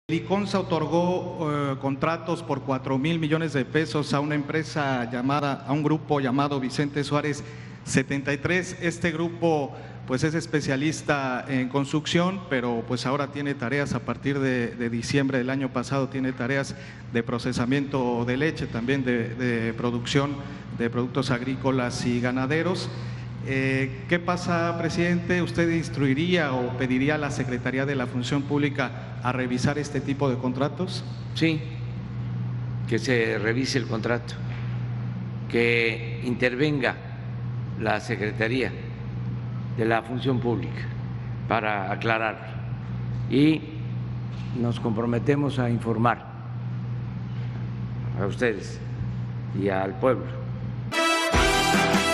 Liconza otorgó contratos por 4,000 millones de pesos a una empresa a un grupo llamado Vicente Suárez 73. Este grupo pues es especialista en construcción, pero pues ahora tiene tareas a partir de diciembre del año pasado, tiene tareas de procesamiento de leche, también de producción de productos agrícolas y ganaderos. ¿Qué pasa, presidente? ¿Usted instruiría o pediría a la Secretaría de la Función Pública a revisar este tipo de contratos? Sí, que se revise el contrato, que intervenga la Secretaría de la Función Pública para aclarar y nos comprometemos a informar a ustedes y al pueblo.